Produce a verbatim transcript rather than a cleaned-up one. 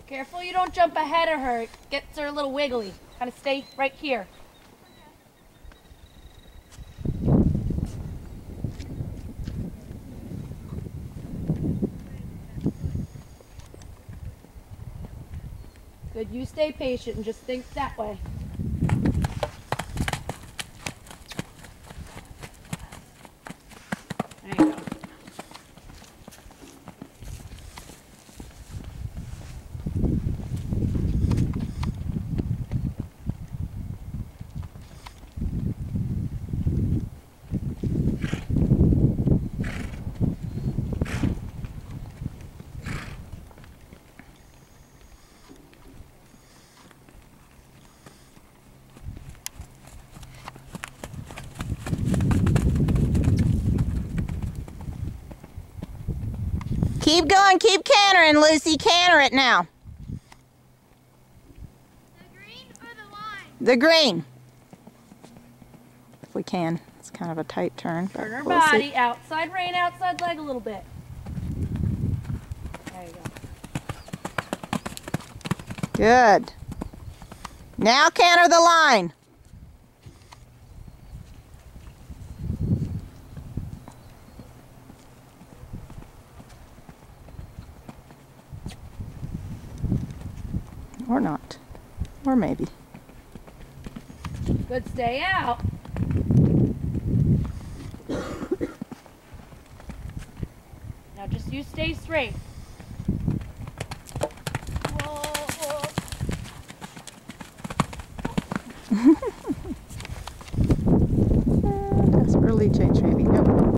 Careful you don't jump ahead of her. It gets her a little wiggly. Kind of stay right here. Good, you stay patient and just think that way. There you go. Keep going, keep cantering, Lucy. Canter it now. The green or the line? The green. If we can. It's kind of a tight turn. Turn her we'll body, see. outside rein, outside leg a little bit. There you go. Good. Now canter the line. Or not. Or maybe. Good, stay out. Now just you stay straight.